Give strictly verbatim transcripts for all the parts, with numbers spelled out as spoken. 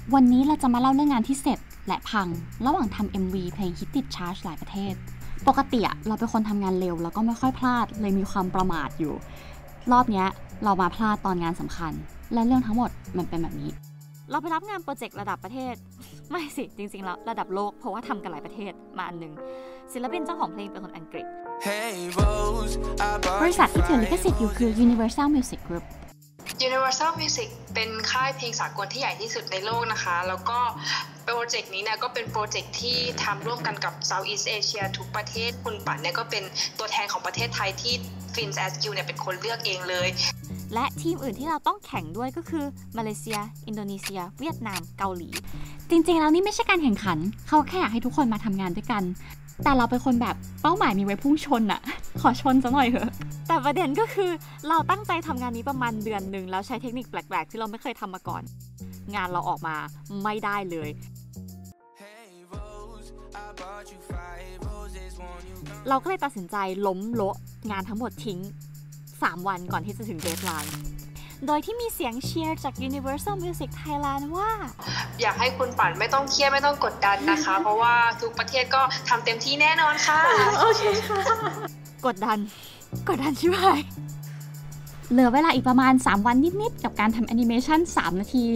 วันนี้เราจะมาเล่าเรื่องงานที่เสร็จและพังระหว่างทำ เอ็ม วี เพลงฮิตติดชาร์ตหลายประเทศปกติเราเป็นคนทำงานเร็วแล้วก็ไม่ค่อยพลาดเลยมีความประมาทอยู่รอบนี้เรามาพลาดตอนงานสำคัญและเรื่องทั้งหมดมันเป็นแบบนี้เราไปรับงานโปรเจกต์ระดับประเทศไม่สิจริงๆแล้วระดับโลกเพราะว่าทำกันหลายประเทศมาอันนึงศิลปินเจ้าของเพลงเป็นคนอังกฤษบริษัทที่ถือลิขสิทธิ์อยู่คือ Universal Music Group Universal Music เป็นค่ายเพลงสากลที่ใหญ่ที่สุดในโลกนะคะแล้วก็โปรเจกต์นี้เนี่ยก็เป็นโปรเจกต์ที่ทำร่วมกันกับ Southeast Asia ทุกประเทศคุณปั่นเนี่ยก็เป็นตัวแทนของประเทศไทยที่ Fins เอส คิว เนี่ยเป็นคนเลือกเองเลยและทีมอื่นที่เราต้องแข่งด้วยก็คือมาเลเซียอินโดนีเซียเวียดนามเกาหลีจริงๆแล้วนี่ไม่ใช่การแข่งขันเขาแค่อยากให้ทุกคนมาทำงานด้วยกันแต่เราเป็นคนแบบเป้าหมายมีไว้พุ่งชนอะขอชนซะหน่อยเถอะแต่ประเด็นก็คือเราตั้งใจทำงานนี้ประมาณเดือนหนึ่งแล้วใช้เทคนิคแปลกๆที่เราไม่เคยทำมาก่อนงานเราออกมาไม่ได้เลยเราก็เลยตัดสินใจล้มโละงานทั้งหมดทิ้งสามวันก่อนที่จะถึงเดดไลน์โดยที่มีเสียงเชียร์จาก Universal Music Thailand ว่าอยากให้คุณปั่นไม่ต้องเครียดไม่ต้องกดดันนะคะเพราะว่าทุกประเทศก็ทำเต็มที่แน่นอนค่ะโอเคค่ะกดดันกดดันใช่ไหมเหลือเวลาอีกประมาณสามวันนิดๆกับการทำแอนิเมชันสามนาที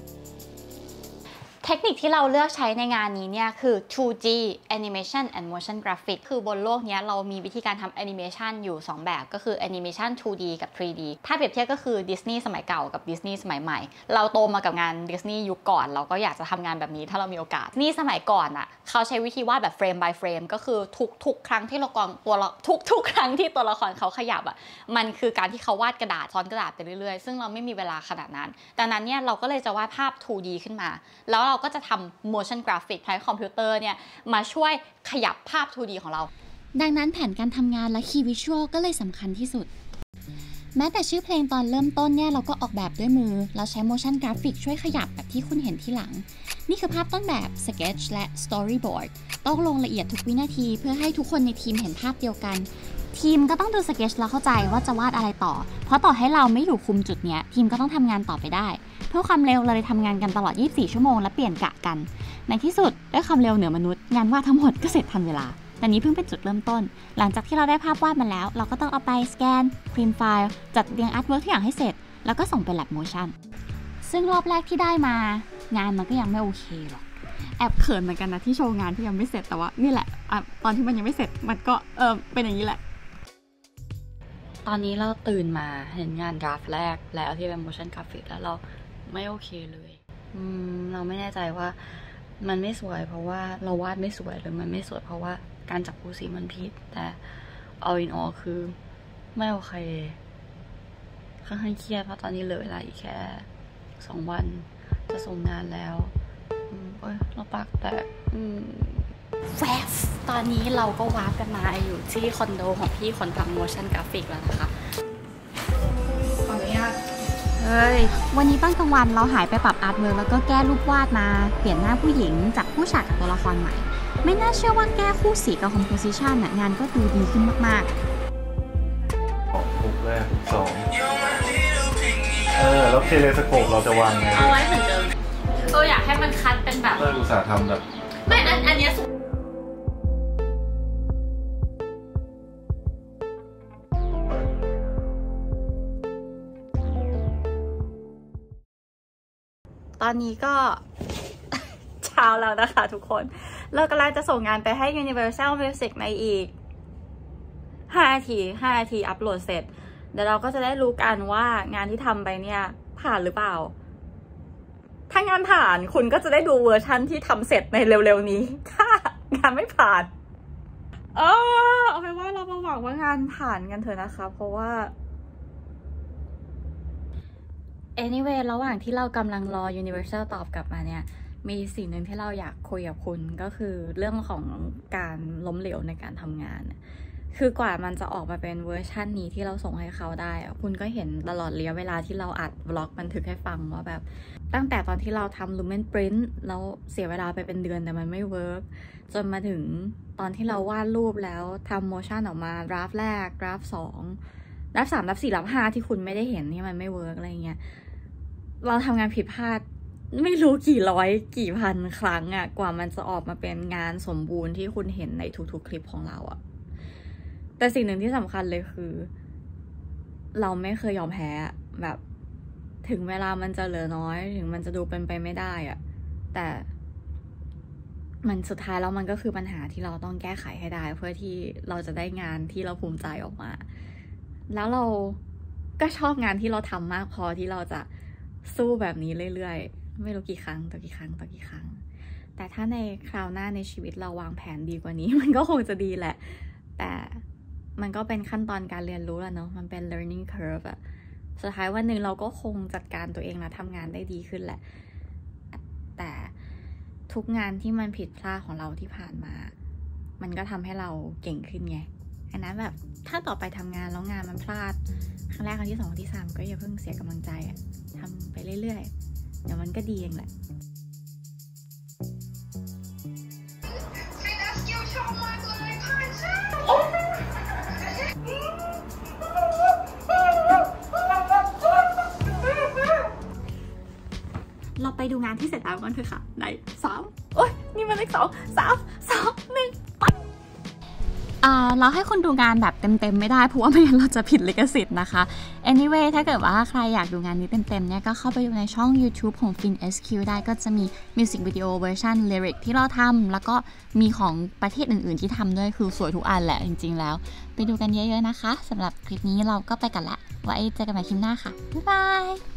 เทคนิคที่เราเลือกใช้ในงานนี้เนี่ยคือ ทู ดี Animation and Motion Graphic คือบนโลกนี้เรามีวิธีการทำแอนิเมชันอยู่สองแบบก็คือแอนิเมชัน ทู ดี กับ ทรี ดี ถ้าเปรียบเทียบก็คือดิสนีย์สมัยเก่ากับดิสนีย์สมัยใหม่เราโตมากับงานดิสนีย์ยุคก่อนเราก็อยากจะทำงานแบบนี้ถ้าเรามีโอกาสนี่สมัยก่อนอ่ะเขาใช้วิธีวาดแบบเฟรม by เฟรมก็คือทุกๆครั้งที่ละครตัวละทุกๆครั้งที่ตัวละครเขาขยับอ่ะมันคือการที่เขาวาดกระดาษซ้อนกระดาษไปเรื่อยๆซึ่งเราไม่มีเวลาขนาดนั้นดังนั้นเนี่ยเราก็เลยจะวาดภาพ ทู ดี ขึ้นมาแล้วเราก็จะทำmotion graphic ใช้คอมพิวเตอร์เนี่ยมาช่วยขยับภาพ ทู ดี ของเราดังนั้นแผนการทำงานและ key visual ก็เลยสำคัญที่สุดแม้แต่ชื่อเพลงตอนเริ่มต้นเนี่ยเราก็ออกแบบด้วยมือเราใช้ motion graphic ช่วยขยับแบบที่คุณเห็นที่หลังนี่คือภาพต้นแบบ sketch และ storyboard ต้องลงละเอียดทุกวินาทีเพื่อให้ทุกคนในทีมเห็นภาพเดียวกันทีมก็ต้องดู sketch แล้วเข้าใจว่าจะวาดอะไรต่อเพราะต่อให้เราไม่อยู่คุมจุดเนี้ยทีมก็ต้องทำงานต่อไปได้เพื่อความเร็วเราเลยทำงานกันตลอดยี่สิบสี่ชั่วโมงและเปลี่ยนกะกันในที่สุดด้วยความเร็วเหนือมนุษย์งานวาดทั้งหมดก็เสร็จทันเวลาแต่นี้เพิ่งเป็นจุดเริ่มต้นหลังจากที่เราได้ภาพวาดมาแล้วเราก็ต้องเอาไปสแกนพิมพ์ไฟล์จัดเรียงอาร์ตเวิร์กทุกอย่างให้เสร็จแล้วก็ส่งไป lab motion ซึ่งรอบแรกที่ได้มางานมันก็ยังไม่โอเคหรอกแอบเขินเหมือนกันนะที่โชว์งานที่ยังไม่เสร็จแต่ว่านี่แหละอะตอนที่มันยังไม่เสร็จมันก็เออเป็นอย่างนี้แหละตอนนี้เราตื่นมาเห็นงานดราฟแรกแล้วที่เป็น motion graphic แล้วเราไม่โอเคเลยอืมเราไม่แน่ใจว่ามันไม่สวยเพราะว่าเราวาดไม่สวยหรือมันไม่สวยเพราะว่าการจับคู่สีมันผิดแต่ all in all คือไม่โอเคค่อนข้างเครียดเพราะตอนนี้เหลือเวลาอีกแค่สองวันจะส่งงานแล้วอืมโอ้ยเราปากแตกอืมแวบตอนนี้เราก็วาร์ปกันมาอยู่ที่คอนโดของพี่คนทำ motion graphic แล้วนะคะขออนุญาตเฮ้ยวันนี้ตอนกลางวันเราหายไปปรับอาร์ตเวิร์กแล้วก็แก้รูปวาดมาเปลี่ยนหน้าผู้หญิงจากผู้ฉากกับตัวละครใหม่ไม่น่าเชื่อว่าแก้คู่สีกับคอมโพสิชันงานก็ดูดีขึ้นมากๆของปุกแรกปุกสองเออแล้วเทเลสโคปเราจะวางไงเอาไว้เหมือนเดิมเราอยากให้มันคัดเป็นแบบเอออุตส่าห์ทำแบบไม่อันอันนี้สุดตอนนี้ก็ เช้าแล้วนะคะทุกคนเรากำลังจะส่งงานไปให้ Universal Music ในอีกห้านาทีห้านาทีอัปโหลดเสร็จเดี๋ยวเราก็จะได้รู้กันว่างานที่ทำไปเนี่ยผ่านหรือเปล่าถ้างานผ่านคุณก็จะได้ดูเวอร์ชันที่ทำเสร็จในเร็วๆนี้ถ้างานไม่ผ่านเออเอาเป็นว่าเรามาหวังว่างานผ่านกันเถอะนะคะเพราะว่า anyway ระหว่างที่เรากำลังรอ Universal ตอบกลับมาเนี่ยมีสิ่งหนึ่งที่เราอยากคุยกับคุณก็คือเรื่องของการล้มเหลวในการทำงานคือกว่ามันจะออกมาเป็นเวอร์ชันนี้ที่เราส่งให้เขาได้คุณก็เห็นตลอดระยะเวลาที่เราอัดวล็อกบันทึกให้ฟังว่าแบบตั้งแต่ตอนที่เราทำ Lumen Print แล้วเสียเวลาไปเป็นเดือนแต่มันไม่เวิร์กจนมาถึงตอนที่เราวาดรูปแล้วทำโมชั่นออกมาดราฟแรกดราฟสองดราฟสามดราฟสี่ดราฟห้าที่คุณไม่ได้เห็นที่มันไม่เวิร์กอะไรเงี้ยเราทำงานผิดพลาดไม่รู้กี่ร้อยกี่พันครั้งอะกว่ามันจะออกมาเป็นงานสมบูรณ์ที่คุณเห็นในทุกๆคลิปของเราอะแต่สิ่งหนึ่งที่สำคัญเลยคือเราไม่เคยยอมแพ้แบบถึงเวลามันจะเหลือน้อยถึงมันจะดูเป็นไปไม่ได้อะแต่มันสุดท้ายแล้วมันก็คือปัญหาที่เราต้องแก้ไขให้ได้เพื่อที่เราจะได้งานที่เราภูมิใจออกมาแล้วเราก็ชอบงานที่เราทำมากพอที่เราจะสู้แบบนี้เรื่อยๆไม่รู้กี่ครั้งต่อกี่ครั้งต่อกี่ครั้งแต่ถ้าในคราวหน้าในชีวิตเราวางแผนดีกว่านี้ มันก็คงจะดีแหละแต่มันก็เป็นขั้นตอนการเรียนรู้แล้วเนาะมันเป็น learning curve อะสุดท้ายวันหนึ่งเราก็คงจัดการตัวเองและทำงานได้ดีขึ้นแหละแต่ทุกงานที่มันผิดพลาดของเราที่ผ่านมามันก็ทำให้เราเก่งขึ้นไงอันนั้นแบบถ้าต่อไปทำงานแล้วงานมันพลาดครั้งแรกครั้งที่สองครั้งที่สามก็อย่าเพิ่งเสียกำลังใจอะทำไปเรื่อยๆเดี๋ยวมันก็ดีเองแหละเราไปดูงานที่เสร็จแล้วกันเถอะค่ะในสามโอ๊ยนี่มันเลขสองสามสองหนึ่งไปอ่าเราให้คนดูงานแบบเต็มๆไม่ได้เพราะว่าไม่งั้นเราจะผิดลิขสิทธิ์นะคะ anyway ถ้าเกิดว่าใครอยากดูงานนี้เต็มๆเนี่ยก็เข้าไปดูในช่อง YouTube ของ Fin เอส คิว ได้ก็จะมีมิวสิกวิดีโอเวอร์ชัน lyric ที่เราทำแล้วก็มีของประเทศอื่นๆที่ทำด้วยคือสวยทุกอันแหละจริงๆแล้วไปดูกันเยอะๆนะคะสำหรับคลิปนี้เราก็ไปกันละไว้เจอกันใหม่คลิปหน้าค่ะบ๊ายบาย